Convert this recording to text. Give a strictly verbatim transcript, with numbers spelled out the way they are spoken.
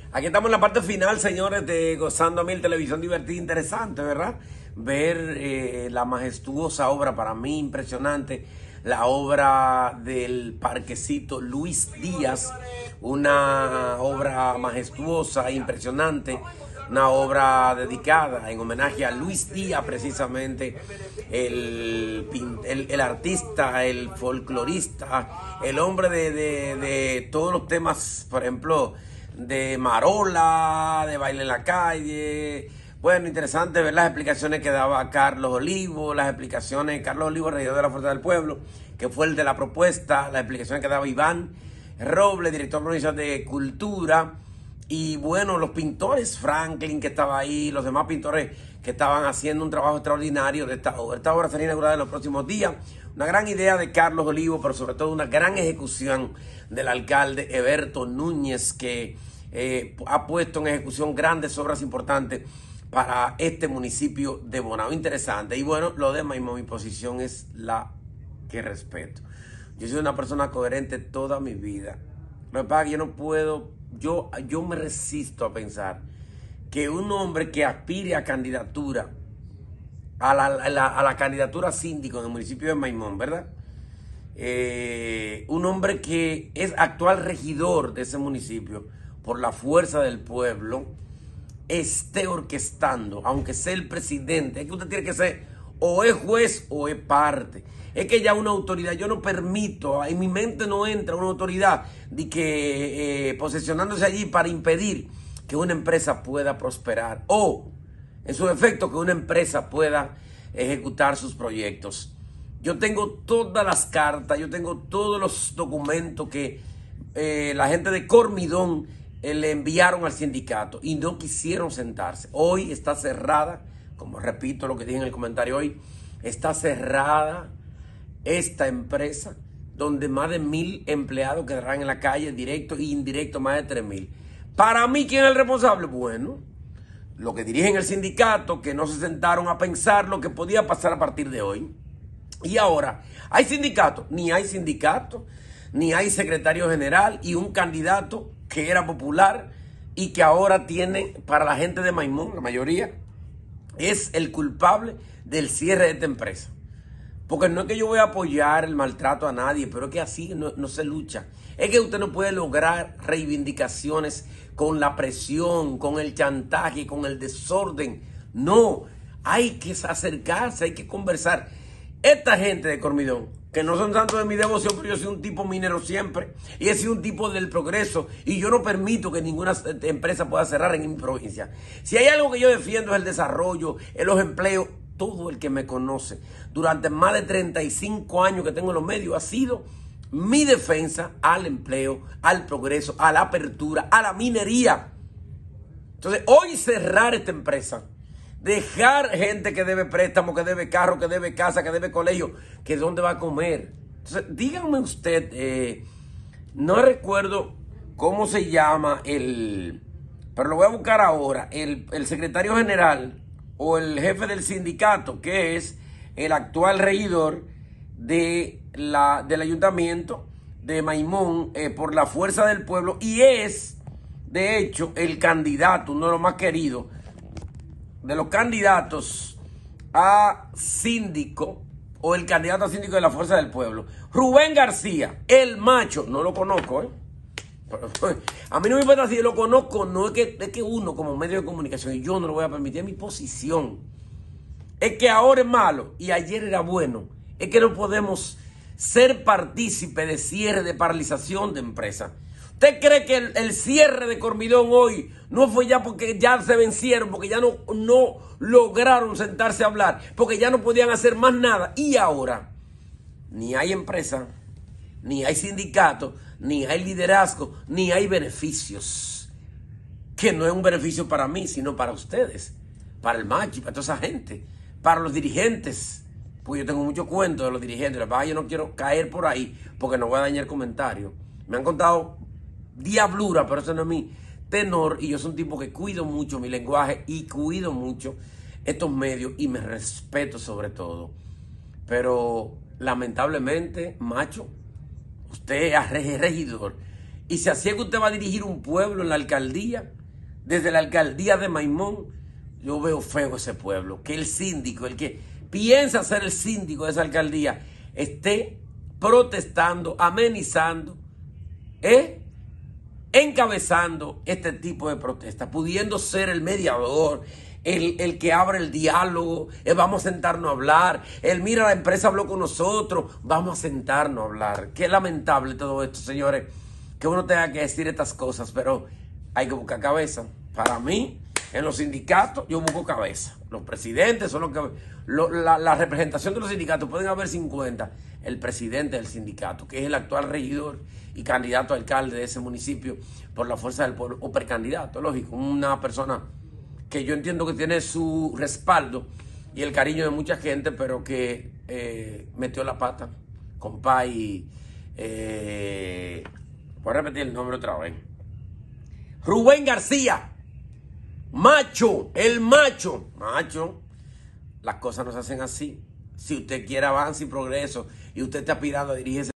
Aquí estamos en la parte final, señores, de Gozando a Mil, televisión divertida, interesante, ¿verdad? Ver eh, la majestuosa obra, para mí impresionante, la obra del parquecito Luis Díaz, una obra majestuosa, impresionante, una obra dedicada en homenaje a Luis Díaz, precisamente, el, el, el artista, el folclorista, el hombre de, de, de todos los temas, por ejemplo, de Marola, de Baile en la Calle. Bueno, interesante ver las explicaciones que daba Carlos Olivo, las explicaciones de Carlos Olivo, regidor de la Fuerza del Pueblo, que fue el de la propuesta, las explicaciones que daba Iván Robles, director provincial de Cultura, y bueno, los pintores, Franklin, que estaba ahí, los demás pintores que estaban haciendo un trabajo extraordinario de esta obra. Esta obra será inaugurada en los próximos días. Una gran idea de Carlos Olivo, pero sobre todo una gran ejecución del alcalde Eberto Núñez, que eh, ha puesto en ejecución grandes obras importantes para este municipio de Bonao. Interesante. Y bueno, lo de Maimón, mi posición es la que respeto. Yo soy una persona coherente toda mi vida. Lo que pasa es que yo no puedo, yo, yo me resisto a pensar que un hombre que aspire a candidatura, a la, a la, a la candidatura síndico en el municipio de Maimón, ¿verdad? Eh, un hombre que es actual regidor de ese municipio por la Fuerza del Pueblo, esté orquestando, aunque sea el presidente. Es que usted tiene que ser o es juez o es parte. Es que ya una autoridad, yo no permito, en mi mente no entra una autoridad de que eh, posesionándose allí para impedir que una empresa pueda prosperar o, en su defecto, que una empresa pueda ejecutar sus proyectos. Yo tengo todas las cartas, yo tengo todos los documentos que eh, la gente de Cormidón eh, le enviaron al sindicato y no quisieron sentarse. Hoy está cerrada, como repito lo que dije en el comentario hoy, está cerrada esta empresa, donde más de mil empleados quedarán en la calle, directo e indirecto, más de tres mil. Para mí, ¿quién es el responsable? Bueno, los que dirigen el sindicato, que no se sentaron a pensar lo que podía pasar a partir de hoy. Y ahora, ¿hay sindicato? Ni hay sindicato, ni hay secretario general y un candidato que era popular y que ahora tiene, para la gente de Maimón, la mayoría, es el culpable del cierre de esta empresa. Porque no es que yo voy a apoyar el maltrato a nadie, pero es que así no, no se lucha. Es que usted no puede lograr reivindicaciones con la presión, con el chantaje, con el desorden. No, hay que acercarse, hay que conversar. Esta gente de Cormidón, que no son santos de mi devoción, pero yo soy un tipo minero siempre, y he sido un tipo del progreso, y yo no permito que ninguna empresa pueda cerrar en mi provincia. Si hay algo que yo defiendo es el desarrollo, es los empleos. Todo el que me conoce durante más de treinta y cinco años que tengo en los medios ha sido mi defensa al empleo, al progreso, a la apertura, a la minería. Entonces, hoy cerrar esta empresa, dejar gente que debe préstamo, que debe carro, que debe casa, que debe colegio, que dónde va a comer. Entonces, díganme usted, eh, no recuerdo cómo se llama el, pero lo voy a buscar ahora, el, el secretario general o el jefe del sindicato, que es el actual regidor de la, del ayuntamiento de Maimón eh, por la Fuerza del Pueblo, y es, de hecho, el candidato, uno de los más queridos, de los candidatos a síndico, o el candidato a síndico de la Fuerza del Pueblo, Rubén García, el macho. No lo conozco, ¿eh? A mí no me importa si yo lo conozco, no es que, es que uno como medio de comunicación, y yo no lo voy a permitir, es mi posición. Es que ahora es malo y ayer era bueno. Es que no podemos ser partícipe de cierre, de paralización de empresas. ¿Usted cree que el, el cierre de Cormidón hoy no fue ya porque ya se vencieron, porque ya no, no lograron sentarse a hablar, porque ya no podían hacer más nada? Y ahora ni hay empresa, ni hay sindicato, ni hay liderazgo, ni hay beneficios. Que no es un beneficio para mí, sino para ustedes, para el macho, para toda esa gente, para los dirigentes. Porque yo tengo mucho cuento de los dirigentes. La verdad, yo no quiero caer por ahí porque no voy a dañar el comentario. Me han contado diablura, pero eso no es mi tenor. Y yo soy un tipo que cuido mucho mi lenguaje y cuido mucho estos medios y me respeto sobre todo. Pero lamentablemente, macho, usted es regidor Y si así es que usted va a dirigir un pueblo en la alcaldía, desde la alcaldía de Maimón, yo veo feo ese pueblo. Que el síndico, el que piensa ser el síndico de esa alcaldía, esté protestando, amenizando, ¿eh? encabezando este tipo de protestas, pudiendo ser el mediador, el, el que abre el diálogo, el vamos a sentarnos a hablar, el mira, la empresa habló con nosotros, vamos a sentarnos a hablar. Qué lamentable todo esto, señores, que uno tenga que decir estas cosas, pero hay que buscar cabeza. Para mí, en los sindicatos, yo busco cabeza. Los presidentes son los que... Lo, la, la representación de los sindicatos, pueden haber cincuenta. El presidente del sindicato, que es el actual regidor y candidato a alcalde de ese municipio por la fuerza del pueblo, o precandidato, lógico, una persona que yo entiendo que tiene su respaldo y el cariño de mucha gente, pero que eh, metió la pata, compa, y eh, voy a repetir el nombre otra vez. Rubén García, macho, el macho, macho, las cosas no se hacen así. Si usted quiere avance y progreso y usted está aspirando a dirigirse